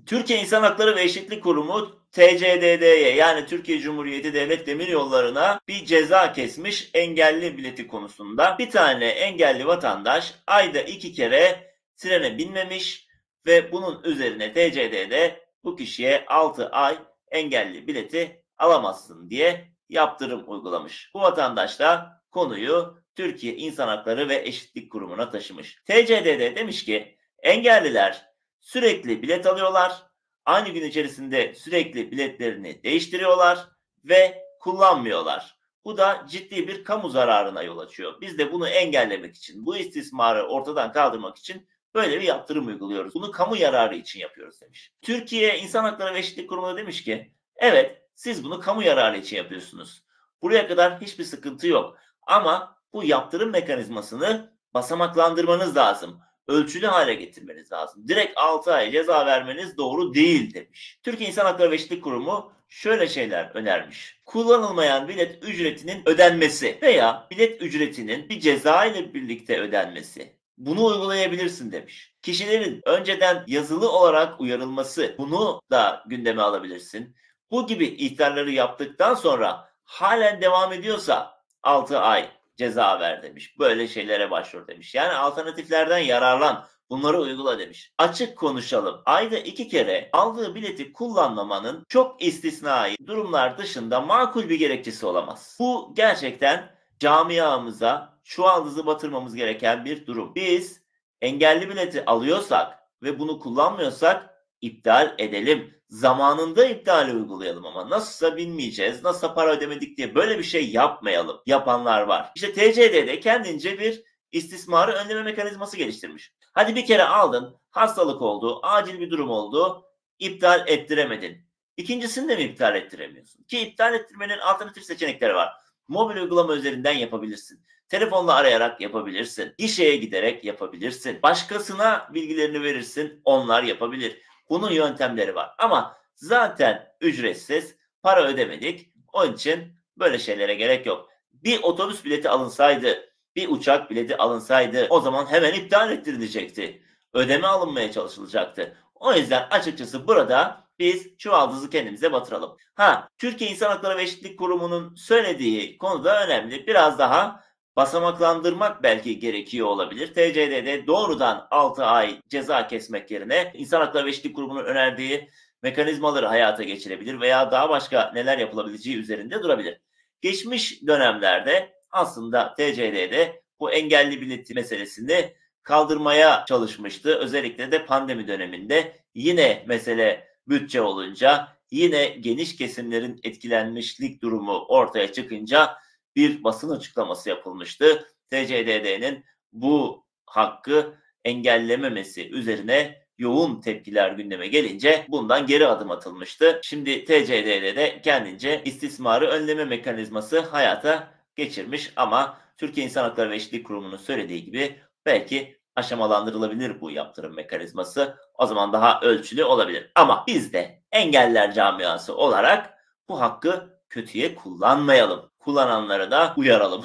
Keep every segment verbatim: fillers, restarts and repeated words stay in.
Türkiye İnsan Hakları ve Eşitlik Kurumu T C D D'ye yani Türkiye Cumhuriyeti Devlet Demiryolları'na bir ceza kesmiş engelli bileti konusunda. Bir tane engelli vatandaş ayda iki kere trene binmemiş ve bunun üzerine T C D D bu kişiye altı ay engelli bileti alamazsın diye yaptırım uygulamış. Bu vatandaş da konuyu Türkiye İnsan Hakları ve Eşitlik Kurumu'na taşımış. T C D D demiş ki engelliler sürekli bilet alıyorlar. Aynı gün içerisinde sürekli biletlerini değiştiriyorlar ve kullanmıyorlar. Bu da ciddi bir kamu zararına yol açıyor. Biz de bunu engellemek için, bu istismarı ortadan kaldırmak için böyle bir yaptırım uyguluyoruz. Bunu kamu yararı için yapıyoruz demiş. Türkiye İnsan Hakları ve Eşitlik Kurumu da demiş ki evet siz bunu kamu yararı için yapıyorsunuz. Buraya kadar hiçbir sıkıntı yok. Ama bu yaptırım mekanizmasını basamaklandırmanız lazım. Ölçülü hale getirmeniz lazım. Direkt altı ay ceza vermeniz doğru değil demiş. Türkiye İnsan Hakları ve Eşitlik Kurumu şöyle şeyler önermiş. Kullanılmayan bilet ücretinin ödenmesi veya bilet ücretinin bir ceza ile birlikte ödenmesi. Bunu uygulayabilirsin demiş. Kişilerin önceden yazılı olarak uyarılması, bunu da gündeme alabilirsin. Bu gibi ihtarları yaptıktan sonra halen devam ediyorsa altı ay ceza ver demiş. Böyle şeylere başvur demiş. Yani alternatiflerden yararlan. Bunları uygula demiş. Açık konuşalım. Ayda iki kere aldığı bileti kullanmamanın çok istisnai durumlar dışında makul bir gerekçesi olamaz. Bu gerçekten camiamıza çuvaldızı batırmamız gereken bir durum. Biz engelli bileti alıyorsak ve bunu kullanmıyorsak iptal edelim. Zamanında iptali uygulayalım ama nasılsa binmeyeceğiz, nasılsa para ödemedik diye böyle bir şey yapmayalım. Yapanlar var. İşte T C D D kendince bir istismarı önleme mekanizması geliştirmiş. Hadi bir kere aldın, hastalık oldu, acil bir durum oldu, iptal ettiremedin. İkincisini de mi iptal ettiremiyorsun? Ki iptal ettirmenin alternatif seçenekleri var. Mobil uygulama üzerinden yapabilirsin. Telefonla arayarak yapabilirsin. Gişeye giderek yapabilirsin. Başkasına bilgilerini verirsin, onlar yapabilir. Bunun yöntemleri var. Ama zaten ücretsiz, para ödemedik. Onun için böyle şeylere gerek yok. Bir otobüs bileti alınsaydı, bir uçak bileti alınsaydı o zaman hemen iptal ettirilecekti. Ödeme alınmaya çalışılacaktı. O yüzden açıkçası burada biz çuvaldızı kendimize batıralım. Ha, Türkiye İnsan Hakları ve Eşitlik Kurumu'nun söylediği konu da önemli. Biraz daha basamaklandırmak belki gerekiyor olabilir. T C D D doğrudan altı ay ceza kesmek yerine İnsan Hakları ve Eşitlik Kurumu'nun önerdiği mekanizmaları hayata geçirebilir veya daha başka neler yapılabileceği üzerinde durabilir. Geçmiş dönemlerde aslında T C D D bu engelli bileti meselesini kaldırmaya çalışmıştı. Özellikle de pandemi döneminde yine mesele bütçe olunca, yine geniş kesimlerin etkilenmişlik durumu ortaya çıkınca bir basın açıklaması yapılmıştı. T C D D'nin bu hakkı engellememesi üzerine yoğun tepkiler gündeme gelince bundan geri adım atılmıştı. Şimdi T C D D de kendince istismarı önleme mekanizması hayata geçirmiş ama Türkiye İnsan Hakları ve Eşitlik Kurumu'nun söylediği gibi belki aşamalandırılabilir bu yaptırım mekanizması. O zaman daha ölçülü olabilir. Ama biz de engeller camiası olarak bu hakkı kötüye kullanmayalım. Kullananları da uyaralım.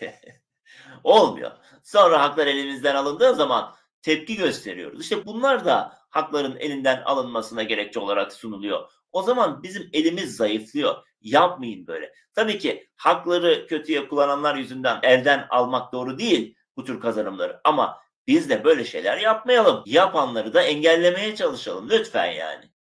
Olmuyor. Sonra haklar elimizden alındığı zaman tepki gösteriyoruz. İşte bunlar da hakların elinden alınmasına gerekçe olarak sunuluyor. O zaman bizim elimiz zayıflıyor. Yapmayın böyle. Tabii ki hakları kötüye kullananlar yüzünden elden almak doğru değil bu tür kazanımları. Ama biz de böyle şeyler yapmayalım. Yapanları da engellemeye çalışalım lütfen yani.